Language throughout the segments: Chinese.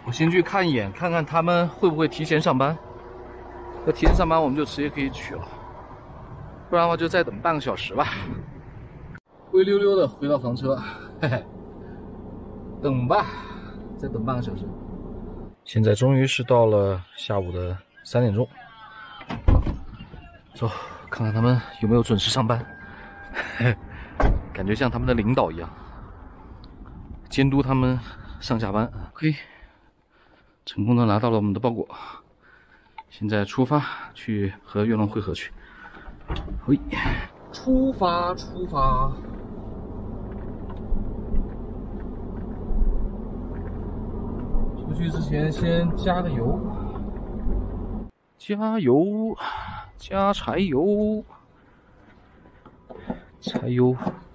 我先去看一眼，看看他们会不会提前上班。要提前上班，我们就直接可以取了，不然的话就再等半个小时吧。灰溜溜的回到房车，嘿嘿，等吧，再等半个小时。现在终于是到了下午的3点钟，走，看看他们有没有准时上班。嘿，感觉像他们的领导一样，监督他们上下班。OK， 成功的拿到了我们的包裹。现在出发去和岳龙会合去。嘿，出发！出去之前先加个油，加油，加柴油，柴油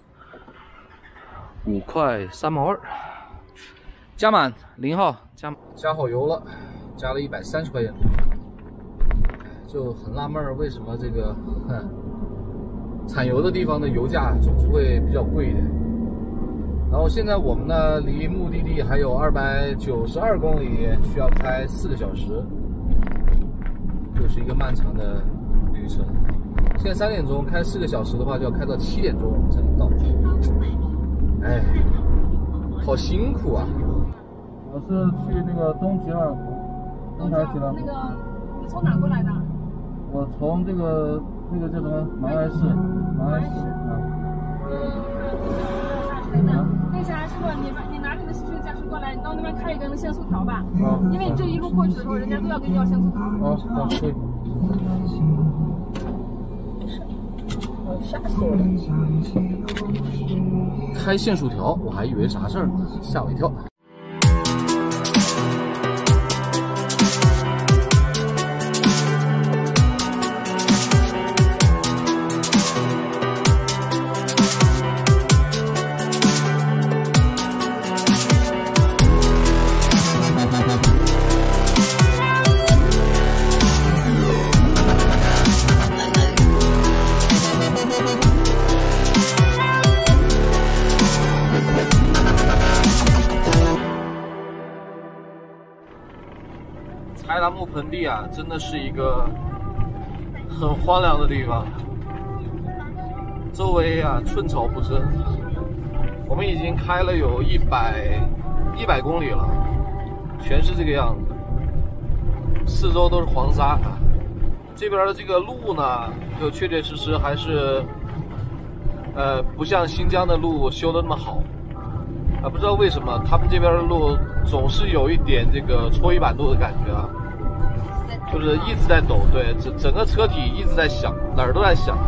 5块3毛2，加满0号，加好油了，加了130块钱。就很纳闷儿，为什么这个产油的地方的油价总是会比较贵一点。然后现在我们呢，离目的地还有292公里，需要开4个小时，又是一个漫长的旅程。现在3点钟，开4个小时的话，就要开到7点钟我们才能到。哎，好辛苦啊！我是去那个东吉尔湖，东海吉尔湖。 你从哪过来的？ 我从这个叫什么芒埃市啊。 那啥，师傅，你拿你的汽车驾驶过来，你到那边开一根限速条吧。 啊。 因为你这一路过去的时候，人家都要跟你要限速条。 好，对。 吓死我了！开限速条，我还以为啥事儿呢，吓我一跳。柴达木盆地啊，真的是一个很荒凉的地方，周围啊寸草不生。我们已经开了有100公里了，全是这个样子，四周都是黄沙。这边的这个路呢，就确确实实还是不像新疆的路修的那么好。不知道为什么他们这边的路总是有一点这个搓衣板路的感觉啊，就是一直在抖，对，整个车体一直在响，哪儿都在响。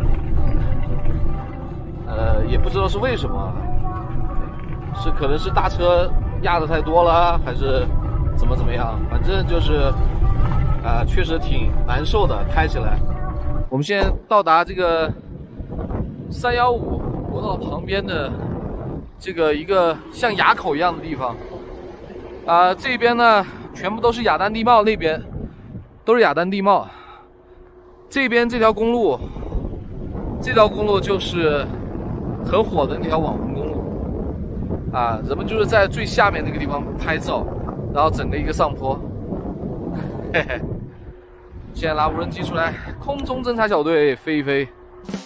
也不知道是为什么，可能是大车压的太多了，还是怎么样，反正就是确实挺难受的，开起来。我们现在到达这个315国道旁边的这个一个像垭口一样的地方，这边呢全部都是雅丹地貌，那边都是雅丹地貌。这边这条公路就是很火的那条网红公路人们就是在最下面那个地方拍照，然后整个一个上坡。嘿嘿，现在拿无人机出来，空中侦察小队飞一飞。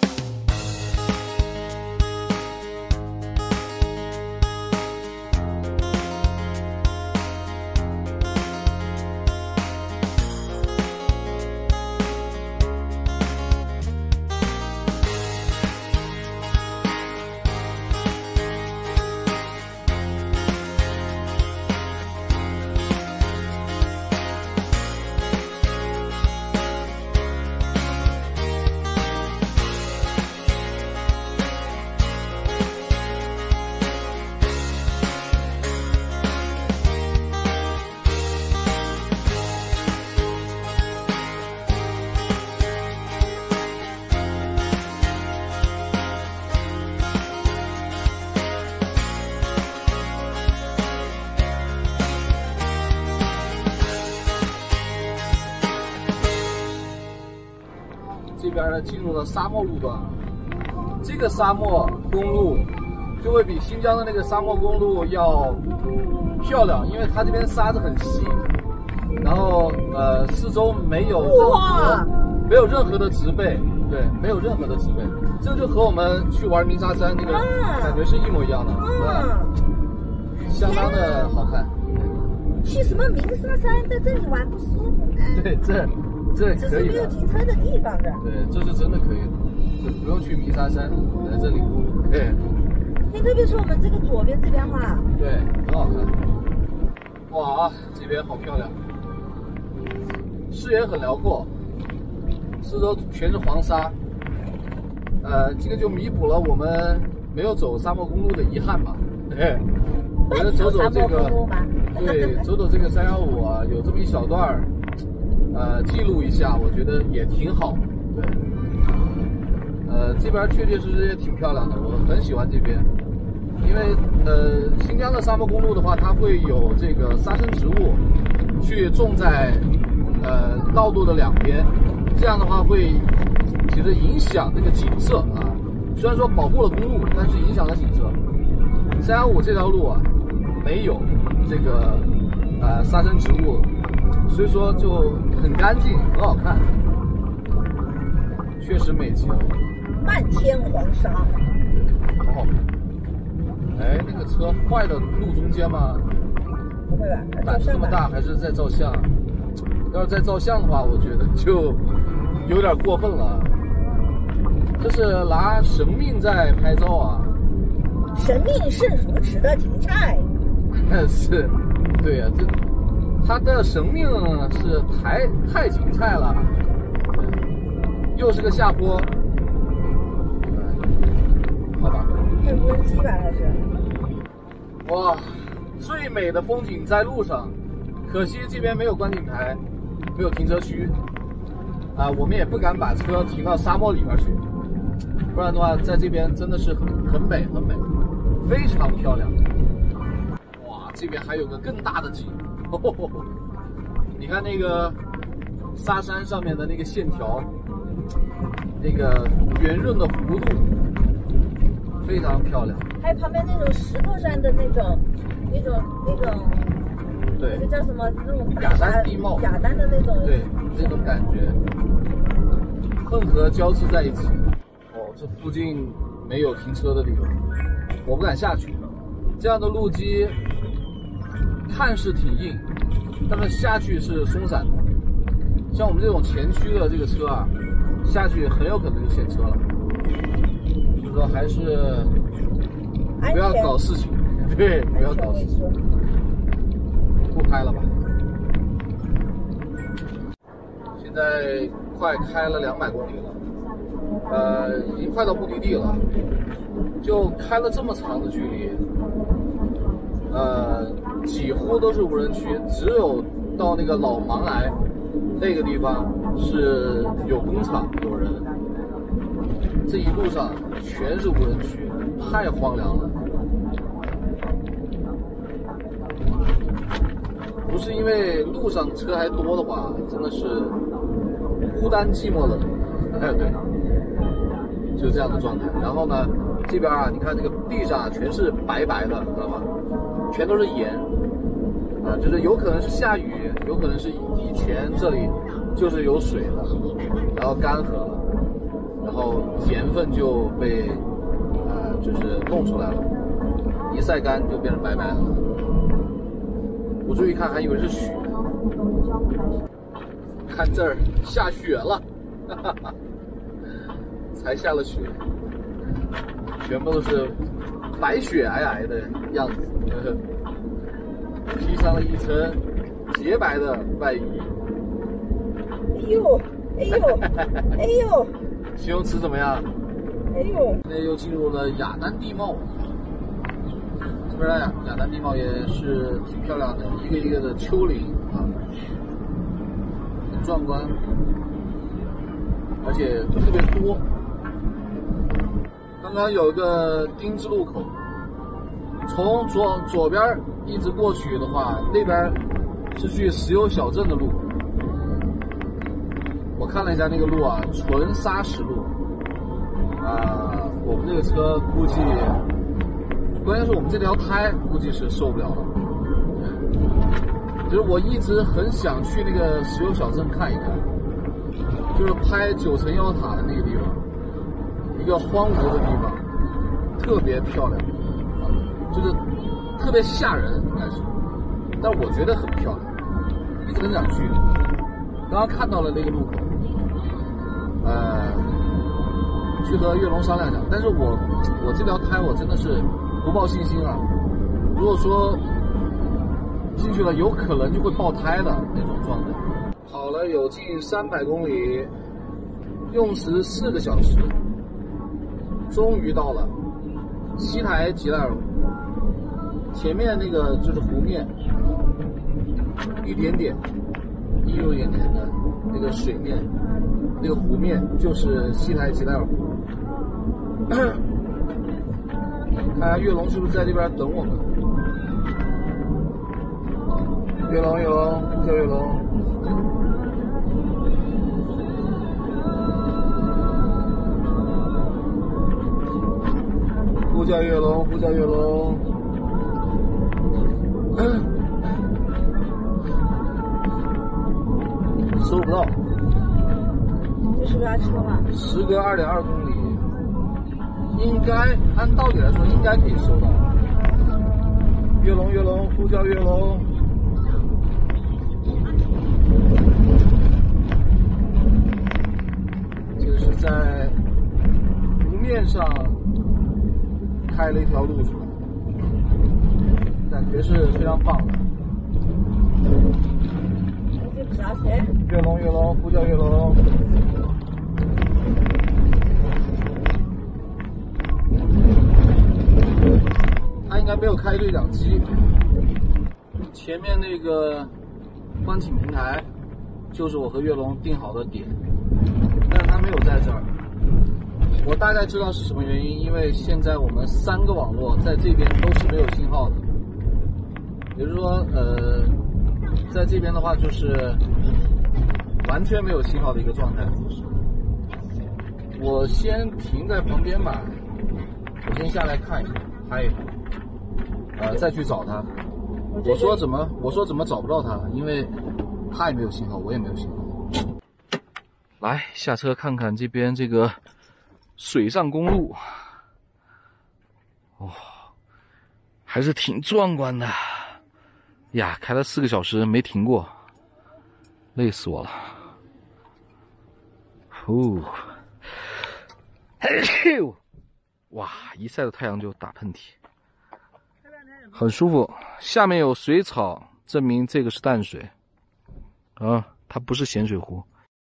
这边呢进入了沙漠路段，这个沙漠公路就会比新疆的那个沙漠公路要漂亮，因为它这边沙子很稀，然后四周没有任何的植被，对，没有任何的植被，这就和我们去玩鸣沙山那个感觉是一模一样的，对吧？相当的好看。 去什么鸣沙山，在这里玩不舒服哎。 对，这可以的。 这是没有停车的地方的。 对，这是真的可以的，就不用去鸣沙山，来这里。对。 特别是我们这个左边这边哈。 对，很好看。哇，这边好漂亮，视野很辽阔，四周全是黄沙。这个就弥补了我们没有走沙漠公路的遗憾吧。对，我觉得走这个，对，走这个315啊，有这么一小段儿，记录一下，我觉得也挺好。对，这边确确实实也挺漂亮的，我很喜欢这边。因为新疆的沙漠公路的话，它会有这个沙生植物去种在道路的两边，这样的话会其实影响这个景色啊。虽然说保护了公路，但是影响了景色。315这条路啊，没有这个沙生植物，所以说就很干净，很好看，确实美极了。 漫天黄沙， 好好看。哎，那个车坏的路中间吗？ 不会吧？ 胆子这么大，还是在照相？要是在照相的话，我觉得就有点过分了。这是拿生命在拍照啊！ 生命是如此的精彩。 是，对呀、这他的生命是太精彩了。又是个下坡，好吧。 是无人机吧？还是？ 哇，最美的风景在路上，可惜这边没有观景台，没有停车区，我们也不敢把车停到沙漠里边去，不然的话，在这边真的是很美，很美，非常漂亮。哇，这边还有个更大的景，你看那个沙山上面的那个线条，那个圆润的弧度。非常漂亮， 还有旁边那种石头山的那种， 对， 那个叫什么？那种雅丹地貌， 雅丹的那种， 对，那种感觉，混合交织在一起。哦，这附近没有停车的地方，我不敢下去。这样的路基看是挺硬，但是下去是松散的。像我们这种前驱的这个车啊，下去很有可能就陷车了。还是不要搞事情，对，不要搞事情，不拍了吧。现在快开了200公里了，已经快到目的地了。就开了这么长的距离，几乎都是无人区，只有到那个老芒崖那个地方是有工厂有人。这一路上全是无人区，太荒凉了。不是因为路上车还多的话，真的是孤单寂寞冷。对，就这样的状态。然后呢，这边啊，你看这个地上全是白白的，知道吗？全都是盐就是有可能是下雨，有可能是以前这里就是有水的，然后干涸了。然后盐分就被就是弄出来了，一晒干就变成白白的。我注意看，还以为是雪。看这儿下雪了，才下了雪，全部都是白雪皑皑的样子，披上了一层洁白的外衣。 哎呦，哎呦，哎呦！ 形容词怎么样？ 哎呦！ 现在又进入了雅丹地貌，这边呀，雅丹地貌也是挺漂亮的，一个一个的丘陵啊，很壮观，而且特别多。刚刚有个丁字路口，从左边一直过去的话，那边是去石油小镇的路。我看了一下那个路啊，纯砂石路，我们这个车估计，关键是我们这条胎估计是受不了了， 就是我一直很想去那个石油小镇看一看，就是拍9层妖塔的那个地方，一个荒芜的地方，特别漂亮，就是特别吓人，应该是，但我觉得很漂亮，一直很想去。刚刚看到了那个路口，去和月龙商量讲，但是我这条胎我真的是不抱信心啊。如果说进去了，有可能就会爆胎的那种状态。跑了有近300公里，用时4个小时，终于到了西台吉莱尔湖。前面那个就是湖面，一点点，有一点点的那个水面，那个湖面就是西台吉莱尔湖。看看月龙是不是在这边等我们？月龙，叫月龙。呼叫月龙，呼叫月龙。收不到。 这是辆车吗？ 时隔2.2公里，应该按道理来说应该可以收到。月龙，月龙，呼叫月龙。这个是在湖面上开了一条路出来，感觉是非常棒的。月龙，月龙，呼叫月龙。他应该没有开对讲机。前面那个观景平台就是我和月龙定好的点，但是他没有在这儿。我大概知道是什么原因，因为现在我们3个网络在这边都是没有信号的，也就是说，在这边的话就是完全没有信号的一个状态。我先停在旁边吧，我先下来看一看，拍一拍，再去找他。我说怎么找不到他？因为他也没有信号，我也没有信号。来，下车看看这边这个水上公路，哦，还是挺壮观的呀！开了4个小时没停过，累死我了。呼，哇！一晒到太阳就打喷嚏，很舒服。下面有水草，证明这个是淡水啊，它不是咸水湖。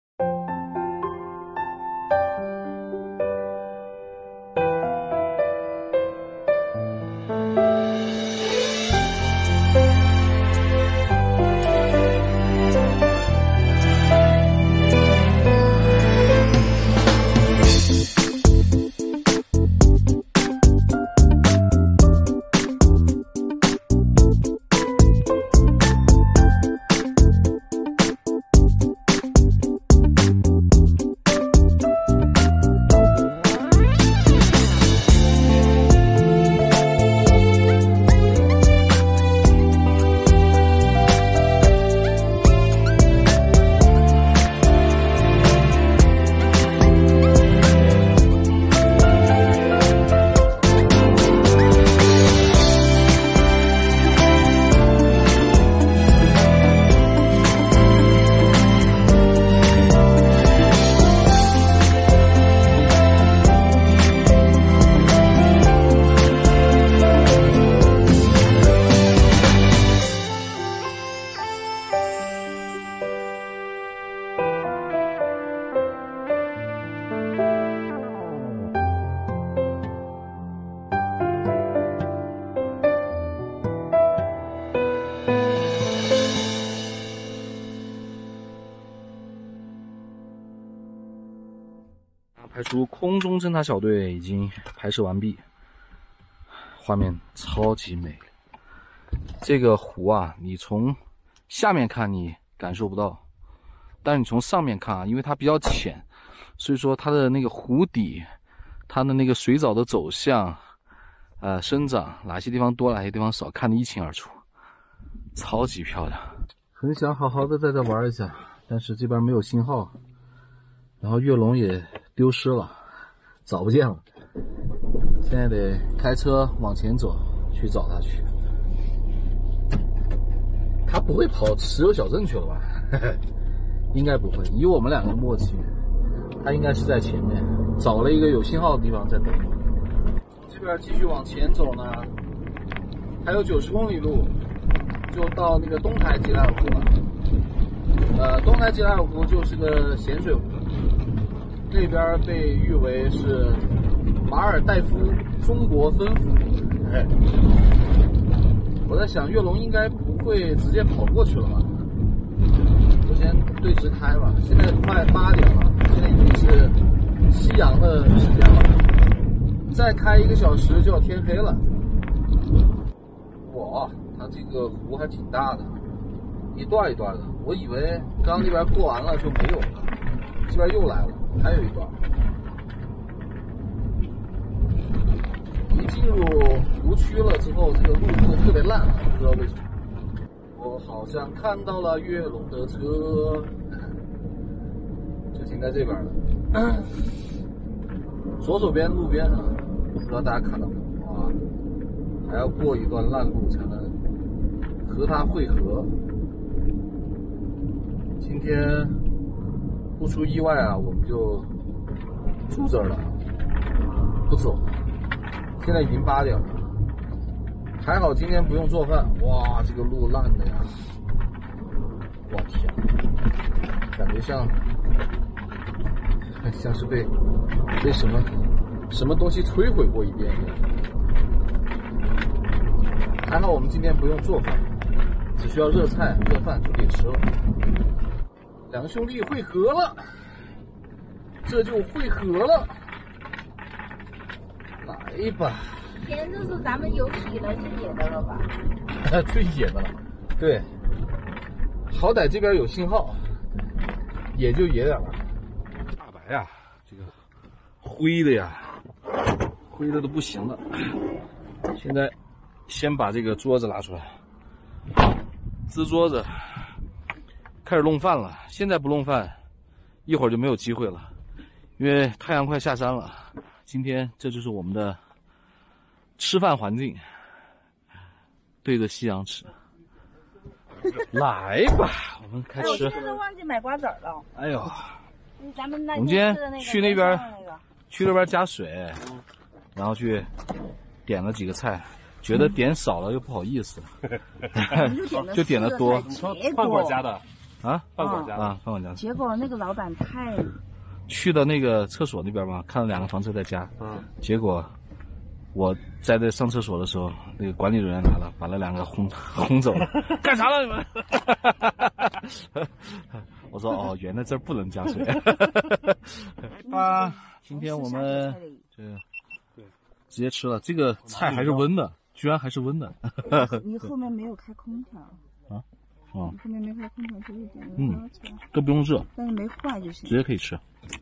排除空中侦察小队已经拍摄完毕，画面超级美。这个湖啊，你从下面看你感受不到，但是你从上面看啊，因为它比较浅，所以说它的那个湖底，它的那个水藻的走向，生长哪些地方多，哪些地方少，看得一清二楚，超级漂亮。 很想好好的在这玩一下，但是这边没有信号，然后月龙也丢失了，找不见了。现在得开车往前走去找他去。他不会跑石油小镇去了吧？应该不会，以我们两个默契，他应该是在前面找了一个有信号的地方在等我。这边继续往前走呢，还有90公里路就到那个东台吉莱尔湖了。东台吉莱尔湖就是个咸水湖，那边被誉为是马尔代夫中国分府。我在想，月龙应该不会直接跑过去了吧？我先对直开吧。现在快8点了，现在已经是夕阳的时间了，再开1个小时就要天黑了。哇，它这个湖还挺大的，一段一段的。我以为刚刚那边过完了就没有了，这边又来了，还有一段。一进入湖区了之后，这个路就特别烂，不知道为什么。我好像看到了月龙的车，就停在这边了。左手边路边啊，不知道大家看到没有啊？还要过一段烂路才能和它汇合。今天不出意外啊，我们就住这儿了，不走。现在已经8点了，还好今天不用做饭。哇，这个路烂的呀！我天，感觉像是被什么东西摧毁过一遍一样。还好我们今天不用做饭，只需要热菜热饭就可以吃了。两兄弟汇合了，这就汇合了。来吧， 今天这是咱们有史以来最野的了吧？ 最野的了，对，好歹这边有信号，也就野点了。大白呀，这个灰的呀，灰的都不行了。现在先把这个桌子拿出来，支桌子，开始弄饭了。现在不弄饭，一会儿就没有机会了，因为太阳快下山了。今天这就是我们的吃饭环境，对着夕阳吃。来吧，我们开吃。 我现在忘记买瓜子了。 哎呦， 咱们那我们今天去那边， 去那边加水，然后去点了几个菜，觉得点少了又不好意思，就点的多。 饭馆加的啊， 饭馆加的啊，饭馆加的。 结果那个老板太去的那个厕所那边嘛，看了2个房车在加，结果我在这上厕所的时候，那个管理人员来了，把那2个轰走了。干啥了你们？我说哦，原来这儿不能加水。今天我们这直接吃了，这个菜还是温的，居然还是温的。 你后面没有开空调啊？哦， 你后面没开空调就一点都不用热， 但是没坏就行， 直接可以吃。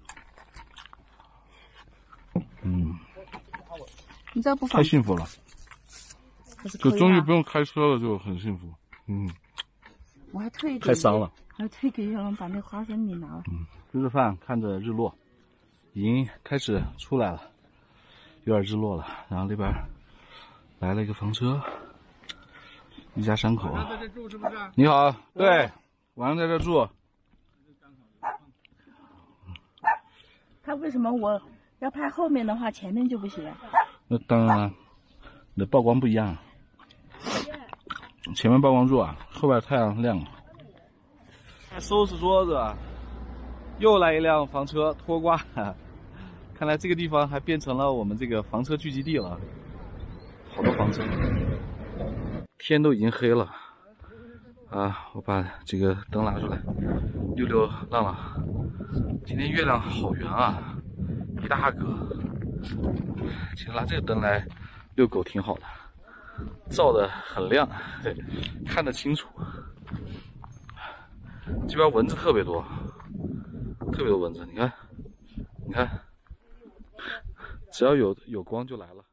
你这不太幸福了，就终于不用开车了，就很幸福。 我还特意太伤了， 还特给月龙把那花生米拿了。 吃着饭，看着日落，已经开始出来了，有点日落了。然后那边来了一个房车，一家3口。 在这住是不是？ 你好，对，晚上在这住。 他为什么我要拍后面的话，前面就不行？ 那当然了，你的曝光不一样。前面曝光弱啊，后边太阳亮了。收拾桌子，又来一辆房车拖挂。看来这个地方还变成了我们这个房车聚集地了，好多房车。天都已经黑了啊！我把这个灯拿出来，溜溜浪浪。今天月亮好圆啊，一大个。其实拿这个灯来遛狗挺好的，照得很亮，对，看得清楚。这边蚊子特别多，特别多蚊子，你看，只要有光就来了。